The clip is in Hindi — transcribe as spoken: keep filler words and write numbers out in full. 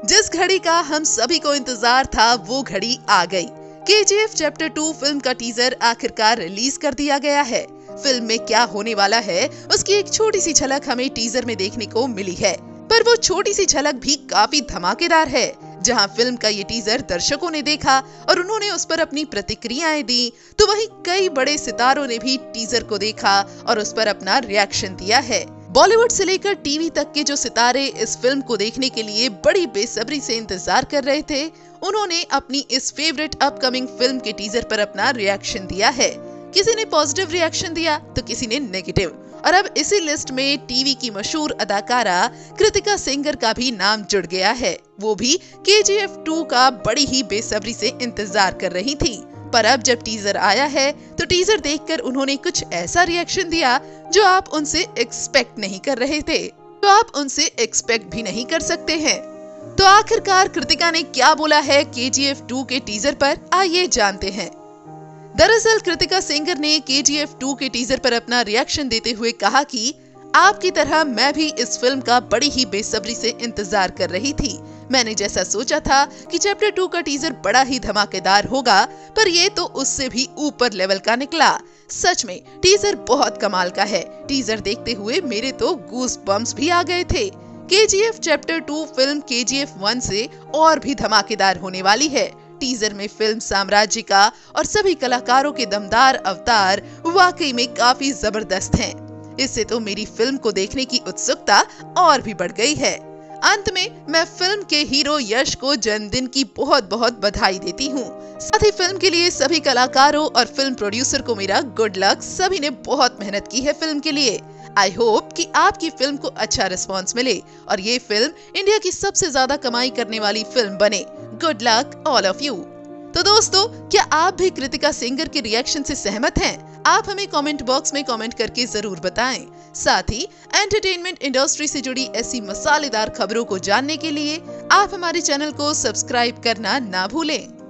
जिस घड़ी का हम सभी को इंतजार था वो घड़ी आ गई। K G F chapter two film का टीजर आखिरकार रिलीज कर दिया गया है। फिल्म में क्या होने वाला है उसकी एक छोटी सी झलक हमें टीजर में देखने को मिली है, पर वो छोटी सी झलक भी काफी धमाकेदार है। जहां फिल्म का ये टीजर दर्शकों ने देखा और उन्होंने उस पर अपनी प्रतिक्रियाएं दी, तो वहीं कई बड़े सितारों ने भी टीजर को देखा और उस पर अपना रिएक्शन दिया है। बॉलीवुड से लेकर टीवी तक के जो सितारे इस फिल्म को देखने के लिए बड़ी बेसब्री से इंतजार कर रहे थे, उन्होंने अपनी इस फेवरेट अपकमिंग फिल्म के टीजर पर अपना रिएक्शन दिया है। किसी ने पॉजिटिव रिएक्शन दिया तो किसी ने नेगेटिव। और अब इसी लिस्ट में टीवी की मशहूर अदाकारा कृतिका सेंगर का भी नाम जुड़ गया है। वो भी के जी एफ टू का बड़ी ही बेसब्री से इंतजार कर रही थी। पर अब जब टीजर आया है तो टीजर देखकर उन्होंने कुछ ऐसा रिएक्शन दिया जो आप उनसे एक्सपेक्ट नहीं कर रहे थे, तो आप उनसे एक्सपेक्ट भी नहीं कर सकते हैं। तो आखिरकार कृतिका ने क्या बोला है के जी एफ टू के टीजर पर, आइए जानते हैं। दरअसल कृतिका सेंगर ने के जी एफ टू के टीजर पर अपना रिएक्शन देते हुए कहा कि आपकी तरह मैं भी इस फिल्म का बड़ी ही बेसब्री से इंतजार कर रही थी। मैंने जैसा सोचा था कि चैप्टर टू का टीजर बड़ा ही धमाकेदार होगा, पर ये तो उससे भी ऊपर लेवल का निकला। सच में टीजर बहुत कमाल का है। टीजर देखते हुए मेरे तो गूस बम्प्स भी आ गए थे। K G F chapter two film K G F one से और भी धमाकेदार होने वाली है। टीजर में फिल्म साम्राज्य का और सभी कलाकारों के दमदार अवतार वाकई में काफी जबरदस्त हैं। इससे तो मेरी फिल्म को देखने की उत्सुकता और भी बढ़ गई है। अंत में मैं फिल्म के हीरो यश को जन्मदिन की बहुत बहुत बधाई देती हूँ। साथ ही फिल्म के लिए सभी कलाकारों और फिल्म प्रोड्यूसर को मेरा गुड लक। सभी ने बहुत मेहनत की है फिल्म के लिए। आई होप कि आपकी फिल्म को अच्छा रिस्पॉन्स मिले और ये फिल्म इंडिया की सबसे ज्यादा कमाई करने वाली फिल्म बने। Good luck all of you. तो दोस्तों, क्या आप भी कृतिका सेंगर के रिएक्शन से सहमत हैं? आप हमें कमेंट बॉक्स में कमेंट करके जरूर बताएं। साथ ही एंटरटेनमेंट इंडस्ट्री से जुड़ी ऐसी मसालेदार खबरों को जानने के लिए आप हमारे चैनल को सब्सक्राइब करना ना भूलें।